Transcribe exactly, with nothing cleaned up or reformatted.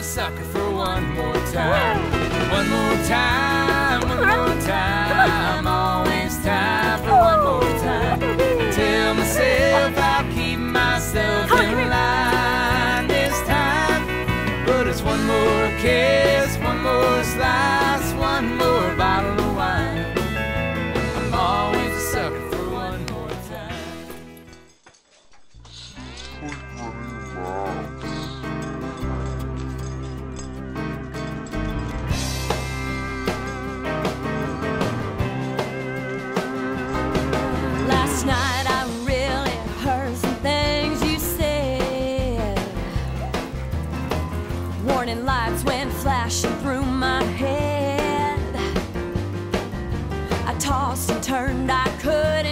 sucker for one more time. One more time, one more time. Always time for one more time. Tell myself I'll keep myself in line this time. But it's one more kiss, one more slice, one more bottle of wine. I'm always a sucker for one more time. Last night I really heard some things you said. Warning lights went flashing through my head. I tossed and turned, I couldn't